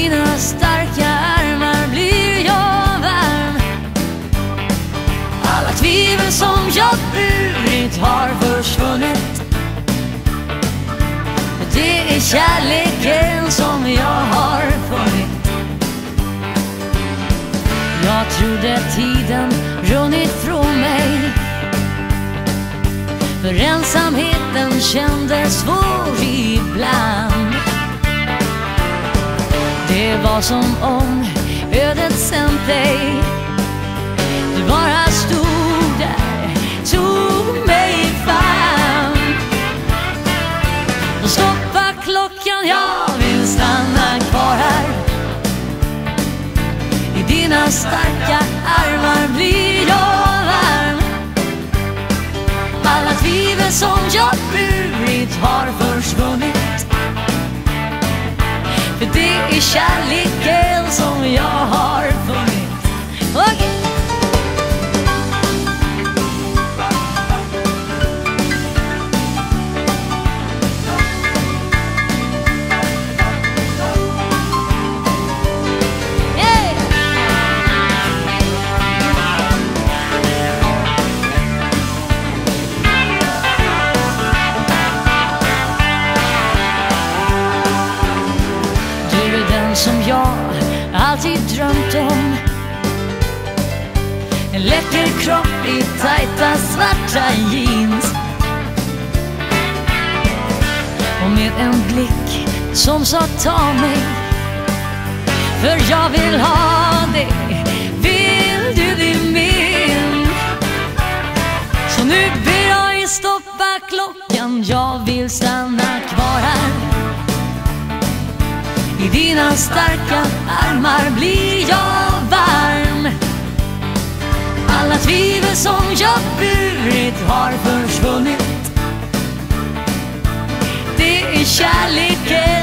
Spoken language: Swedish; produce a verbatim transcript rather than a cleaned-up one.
dina starka armar blir jag varm. Alla tvivel som jag burit har försvunnit. Det är kärleken som jag har funnit. Jag trodde tiden runnit från mig, för ensamheten kändes svår ibland. Det var som om ödet sänt dig. Du bara stod där, tog mig fram. Och stoppa klockan, jag vill stanna kvar här. I dina starka armar blir jag varm. Alla tvivel som jag burit har försvunnit. För det är kärleken som jag har funnit. Okay. Som jag alltid drömt om. En läcker kropp i tajta svarta jeans, och med en blick som sa ta mig, för jag vill ha dig, vill du bli min. Så nu ber jag stoppa klockan, jag vill stanna kvar här. I dina starka armar blir jag varm. Alla tvivel som jag burit har försvunnit. Det är kärleken